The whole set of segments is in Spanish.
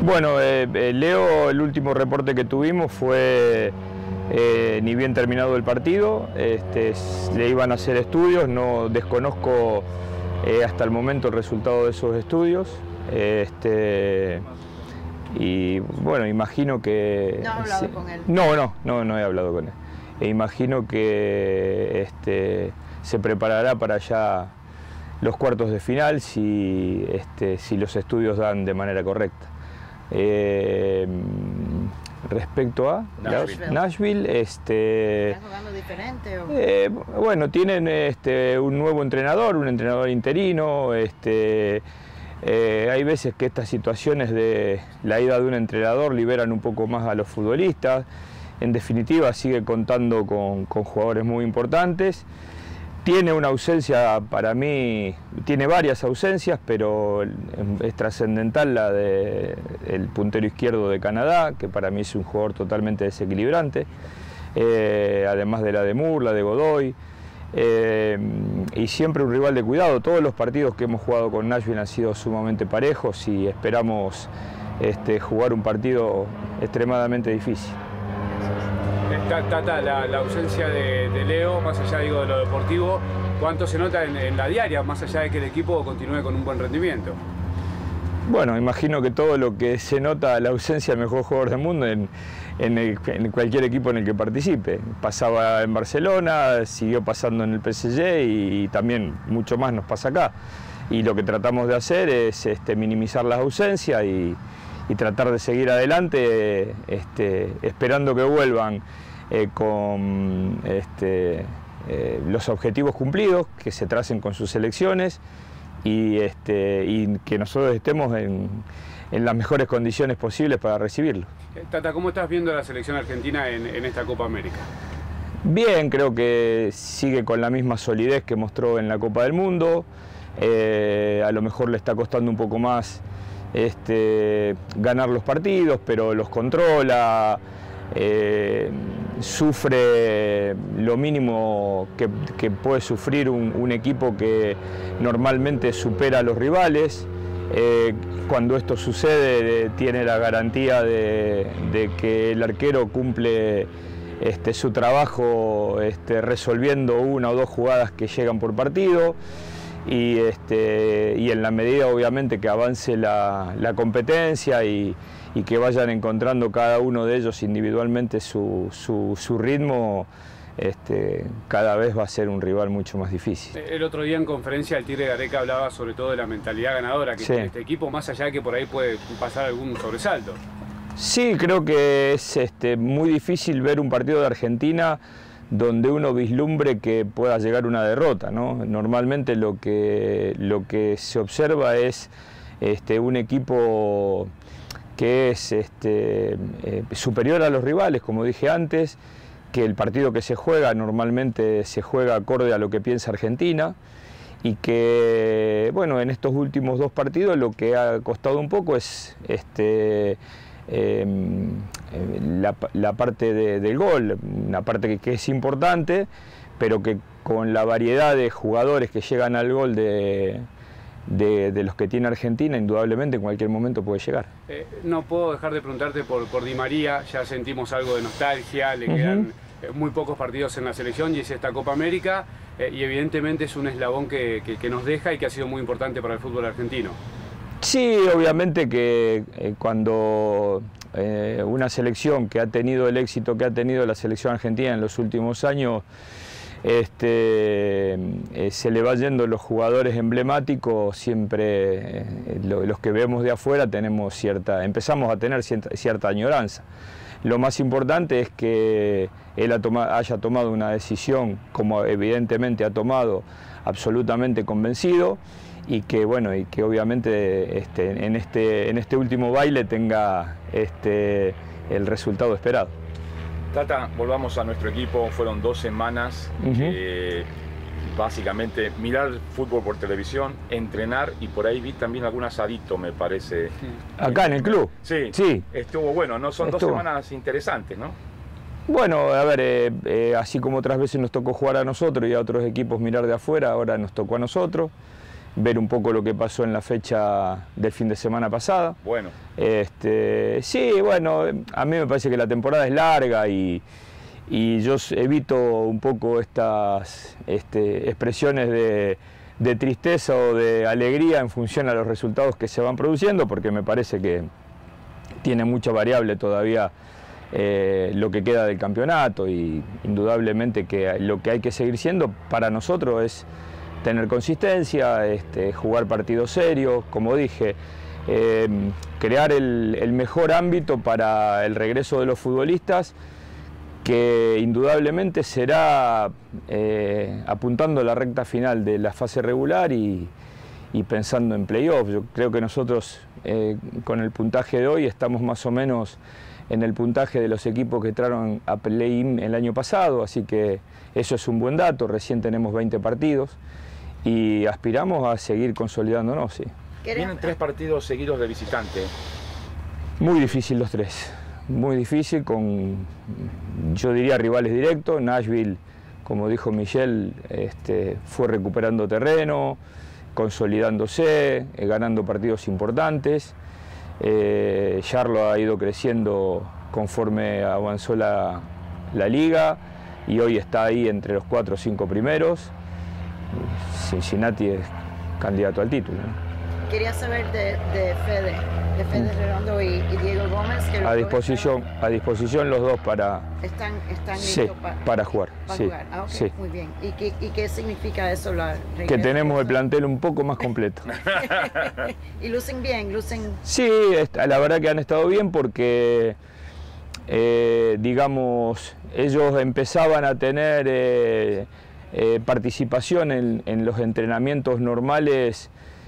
Bueno, Leo, el último reporte que tuvimos fue ni bien terminado el partido, le iban a hacer estudios, no desconozco hasta el momento el resultado de esos estudios. Y bueno, imagino que... ¿No has hablado con él? No he hablado con él. Imagino que se preparará para ya los cuartos de final si los estudios dan de manera correcta. Respecto a Nashville, ¿Estás jugando diferente? O... bueno, tienen un nuevo entrenador, un entrenador interino. Hay veces que estas situaciones de la ida de un entrenador liberan un poco más a los futbolistas. En definitiva, sigue contando con jugadores muy importantes. Tiene una ausencia, para mí, tiene varias ausencias, pero es trascendental la del puntero izquierdo de Canadá, que para mí es un jugador totalmente desequilibrante, además de la de Moore, la de Godoy, y siempre un rival de cuidado. Todos los partidos que hemos jugado con Nashville han sido sumamente parejos y esperamos jugar un partido extremadamente difícil. Tata, la ausencia de Leo, más allá de lo deportivo, ¿cuánto se nota en la diaria, más allá de que el equipo continúe con un buen rendimiento? Bueno, imagino que todo lo que se nota la ausencia del mejor jugador del mundo en cualquier equipo en el que participe. Pasaba en Barcelona, siguió pasando en el PSG y también mucho más nos pasa acá. Y lo que tratamos de hacer es minimizar las ausencias y tratar de seguir adelante, esperando que vuelvan con los objetivos cumplidos, que se tracen con sus selecciones y que nosotros estemos en las mejores condiciones posibles para recibirlo. Tata, ¿cómo estás viendo a la selección argentina en esta Copa América? Bien, creo que sigue con la misma solidez que mostró en la Copa del Mundo. A lo mejor le está costando un poco más ganar los partidos, pero los controla, sufre lo mínimo que puede sufrir un equipo que normalmente supera a los rivales. Cuando esto sucede, tiene la garantía de que el arquero cumple su trabajo resolviendo una o dos jugadas que llegan por partido. Y en la medida obviamente que avance la competencia y que vayan encontrando cada uno de ellos individualmente su ritmo, cada vez va a ser un rival mucho más difícil. El otro día en conferencia el Tigre Gareca hablaba sobre todo de la mentalidad ganadora que tiene este equipo, más allá de que por ahí puede pasar algún sobresalto. Sí, creo que es muy difícil ver un partido de Argentina donde uno vislumbre que pueda llegar una derrota, ¿no? Normalmente lo que se observa es un equipo que es superior a los rivales, como dije antes, que el partido que se juega normalmente se juega acorde a lo que piensa Argentina y que, bueno, en estos últimos dos partidos lo que ha costado un poco es la parte del gol, una parte que es importante, pero que con la variedad de jugadores que llegan al gol de los que tiene Argentina, indudablemente en cualquier momento puede llegar. No puedo dejar de preguntarte por Di María. Ya sentimos algo de nostalgia, le quedan muy pocos partidos en la selección y es esta Copa América, y evidentemente es un eslabón que nos deja y que ha sido muy importante para el fútbol argentino. Sí, obviamente que cuando una selección que ha tenido el éxito que ha tenido la selección argentina en los últimos años, se le va yendo los jugadores emblemáticos, siempre los que vemos de afuera empezamos a tener cierta añoranza. Lo más importante es que él haya tomado una decisión, como evidentemente ha tomado, absolutamente convencido, y que obviamente en este último baile tenga el resultado esperado. Tata, volvamos a nuestro equipo. Fueron 2 semanas, básicamente mirar fútbol por televisión, entrenar, y por ahí vi también algún asadito, me parece. ¿Acá en el club? Sí. Estuvo bueno, ¿no? Son 2 semanas interesantes, ¿no? Bueno, a ver, así como otras veces nos tocó jugar a nosotros y a otros equipos mirar de afuera, ahora nos tocó a nosotros. ver un poco lo que pasó en la fecha del fin de semana pasada. Bueno. Sí, bueno, a mí me parece que la temporada es larga y yo evito un poco estas expresiones de tristeza o de alegría en función a los resultados que se van produciendo, porque me parece que tiene mucha variable todavía lo que queda del campeonato, y indudablemente que lo que hay que seguir siendo para nosotros es tener consistencia, jugar partidos serios, como dije, crear el mejor ámbito para el regreso de los futbolistas, que indudablemente será apuntando a la recta final de la fase regular y pensando en playoff. Yo creo que nosotros con el puntaje de hoy estamos más o menos en el puntaje de los equipos que entraron a play-in el año pasado, así que eso es un buen dato. Recién tenemos 20 partidos y aspiramos a seguir consolidándonos. Sí. Vienen 3 partidos seguidos de visitante. Muy difícil los 3, muy difícil, con, yo diría, rivales directos. Nashville, como dijo Michel, fue recuperando terreno, consolidándose, ganando partidos importantes. Charlotte ha ido creciendo conforme avanzó la liga y hoy está ahí entre los 4 o 5 primeros. Cincinnati es candidato al título, ¿no? Quería saber de Fede Redondo y Diego Gómez. Que a disposición los dos para... Están sí, listos para jugar. Para sí, jugar. Ah, okay, sí. Muy bien. ¿Y qué significa eso? Que tenemos el plantel un poco más completo. Y lucen bien, Sí, la verdad que han estado bien porque, digamos, ellos empezaban a tener participación en los entrenamientos normales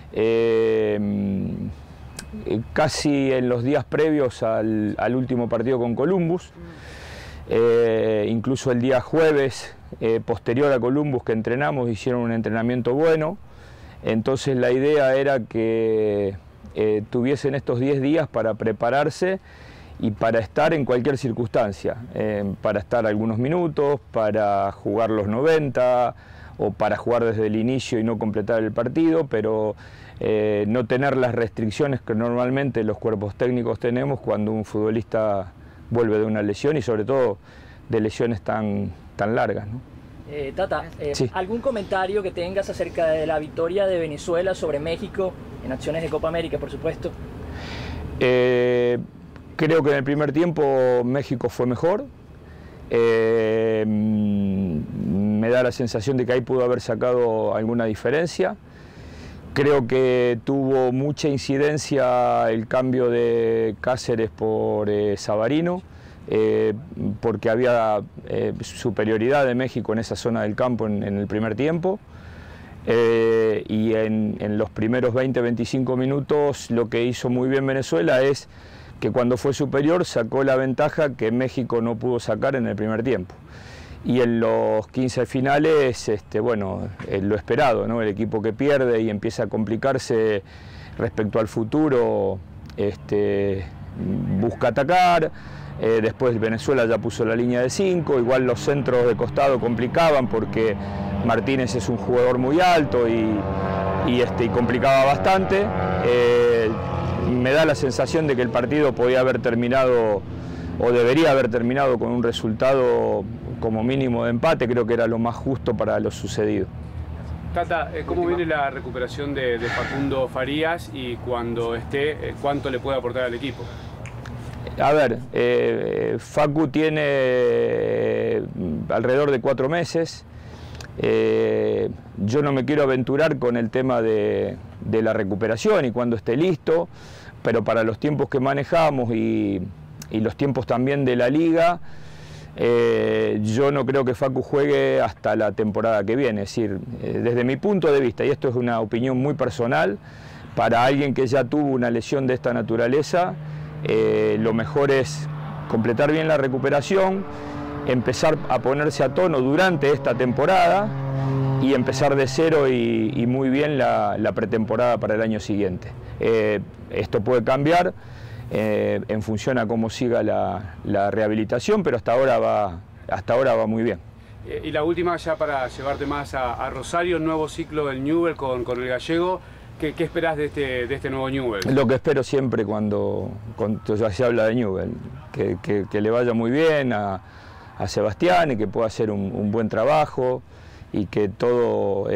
casi en los días previos al último partido con Columbus. Incluso el día jueves posterior a Columbus que entrenamos, hicieron un entrenamiento bueno. Entonces la idea era que tuviesen estos 10 días para prepararse y para estar en cualquier circunstancia, para estar algunos minutos, para jugar los 90 o para jugar desde el inicio y no completar el partido, pero no tener las restricciones que normalmente los cuerpos técnicos tenemos cuando un futbolista vuelve de una lesión, y sobre todo de lesiones tan largas, ¿no? Tata, sí. ¿Algún comentario que tengas acerca de la victoria de Venezuela sobre México en acciones de Copa América, por supuesto? Creo que en el primer tiempo México fue mejor. Me da la sensación de que ahí pudo haber sacado alguna diferencia. Creo que tuvo mucha incidencia el cambio de Cáceres por Savarino, porque había superioridad de México en esa zona del campo en el primer tiempo. Y en los primeros 20-25 minutos lo que hizo muy bien Venezuela es que cuando fue superior sacó la ventaja que México no pudo sacar en el primer tiempo. Y en los 15 finales, bueno, lo esperado, ¿no? El equipo que pierde y empieza a complicarse respecto al futuro, busca atacar. Después Venezuela ya puso la línea de 5, igual los centros de costado complicaban porque Martínez es un jugador muy alto y complicaba bastante. Me da la sensación de que el partido podía haber terminado o debería haber terminado con un resultado como mínimo de empate. Creo que era lo más justo para lo sucedido. Tata, ¿cómo viene la recuperación de Facundo Farías y cuando esté, cuánto le puede aportar al equipo? A ver, Facu tiene alrededor de 4 meses. Yo no me quiero aventurar con el tema de la recuperación y cuando esté listo, pero para los tiempos que manejamos y los tiempos también de la liga, yo no creo que Facu juegue hasta la temporada que viene. Es decir, desde mi punto de vista, y esto es una opinión muy personal, para alguien que ya tuvo una lesión de esta naturaleza, lo mejor es completar bien la recuperación, empezar a ponerse a tono durante esta temporada y empezar de cero y muy bien la pretemporada para el año siguiente. Esto puede cambiar en función a cómo siga la rehabilitación, pero hasta ahora va muy bien. Y la última, ya para llevarte más a Rosario, nuevo ciclo del Newell's con el gallego. ¿Qué esperás de este nuevo Newell's? Lo que espero siempre cuando se habla de Newell's, que le vaya muy bien a Sebastián y que pueda hacer un buen trabajo y que todo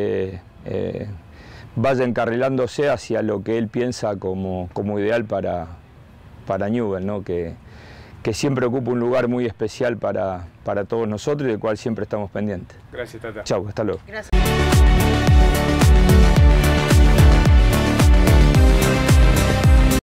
vaya encarrilándose hacia lo que él piensa como ideal para Newell's, ¿no? Que siempre ocupa un lugar muy especial para todos nosotros y del cual siempre estamos pendientes. Gracias, Tata. Chau, hasta luego. Gracias.